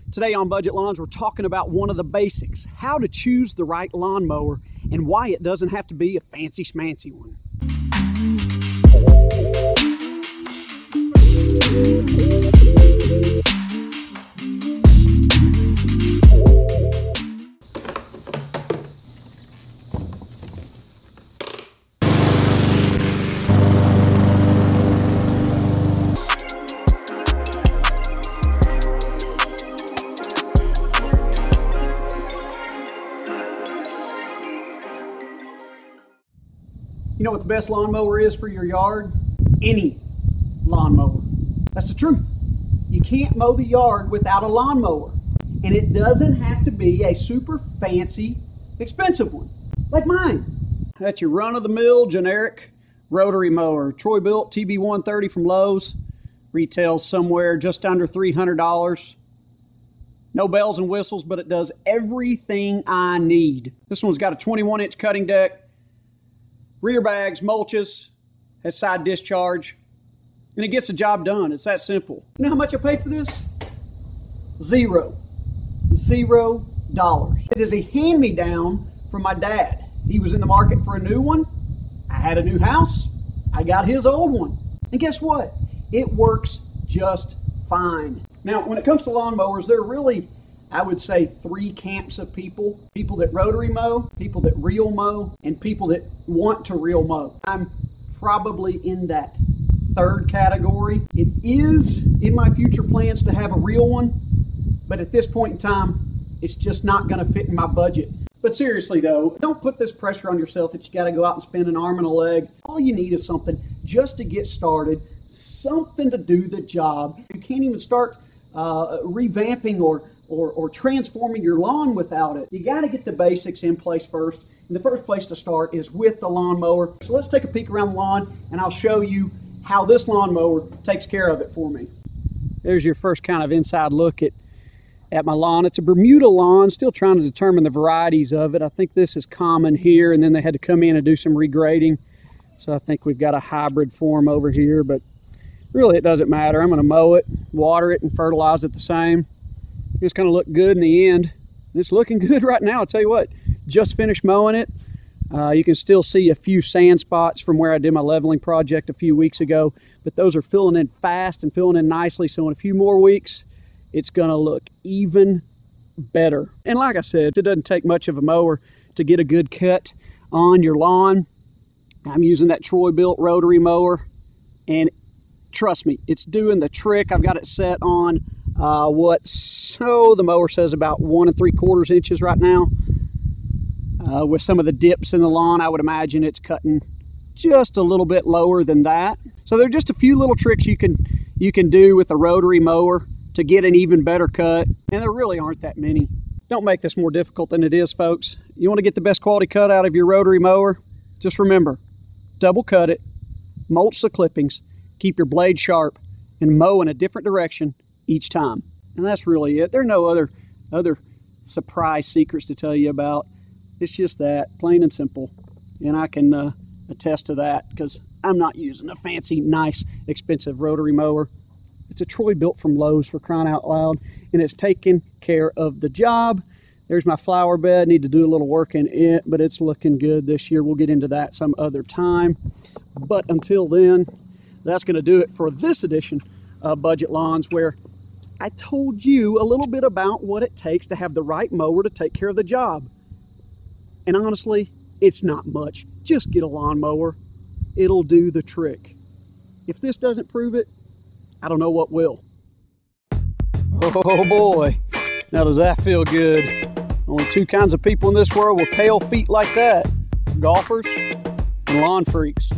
Today on Budget Lawns, we're talking about one of the basics, how to choose the right lawnmower and why it doesn't have to be a fancy schmancy one. You know what the best lawnmower is for your yard? Any lawnmower. That's the truth. You can't mow the yard without a lawnmower. And it doesn't have to be a super fancy, expensive one, like mine. That's your run-of-the-mill generic rotary mower. Troy-Bilt TB130 from Lowe's. Retails somewhere just under $300. No bells and whistles, but it does everything I need. This one's got a 21-inch cutting deck. Rear bags, mulches, has side discharge, and it gets the job done. It's that simple. You know how much I paid for this? $0. It is a hand-me-down from my dad. He was in the market for a new one. I had a new house. I got his old one. And guess what? It works just fine. Now, when it comes to lawnmowers, there are really, I would say, three camps of people. People that rotary mow, people that reel mow, and people that want to reel mow. I'm probably in that third category. It is in my future plans to have a reel one, but at this point in time, it's just not gonna fit in my budget. But seriously though, don't put this pressure on yourself that you gotta go out and spend an arm and a leg. All you need is something just to get started, something to do the job. You can't even start revamping or transforming your lawn without it. You got to get the basics in place first. And the first place to start is with the lawnmower. So let's take a peek around the lawn and I'll show you how this lawnmower takes care of it for me. There's your first kind of inside look at my lawn. It's a Bermuda lawn, still trying to determine the varieties of it. I think this is common here, and then they had to come in and do some regrading. So I think we've got a hybrid form over here, but really it doesn't matter. I'm going to mow it, water it, and fertilize it the same. It's going to look good in the end. It's looking good right now. I'll tell you what, just finished mowing it. You can still see a few sand spots from where I did my leveling project a few weeks ago, but those are filling in fast and filling in nicely. So in a few more weeks, it's going to look even better. And like I said, it doesn't take much of a mower to get a good cut on your lawn. I'm using that Troy-Bilt rotary mower, and trust me, it's doing the trick. I've got it set on the mower says about 1 3/4 inches right now. With some of the dips in the lawn, I would imagine it's cutting just a little bit lower than that. So there are just a few little tricks you can do with a rotary mower to get an even better cut, and there really aren't that many. Don't make this more difficult than it is, folks. You want to get the best quality cut out of your rotary mower? Just remember, double cut it, mulch the clippings, keep your blade sharp, and mow in a different direction each time. And that's really it. There are no other surprise secrets to tell you about. It's just that, plain and simple. And I can attest to that because I'm not using a fancy, nice, expensive rotary mower. It's a Troy-Bilt from Lowe's, for crying out loud, and it's taking care of the job. There's my flower bed. Need to do a little work in it, but it's looking good this year. We'll get into that some other time. But until then, that's going to do it for this edition of Budget Lawns, where I told you a little bit about what it takes to have the right mower to take care of the job. And honestly, it's not much. Just get a lawnmower. It'll do the trick. If this doesn't prove it, I don't know what will. Oh boy, now does that feel good. Only two kinds of people in this world with pale feet like that: golfers and lawn freaks.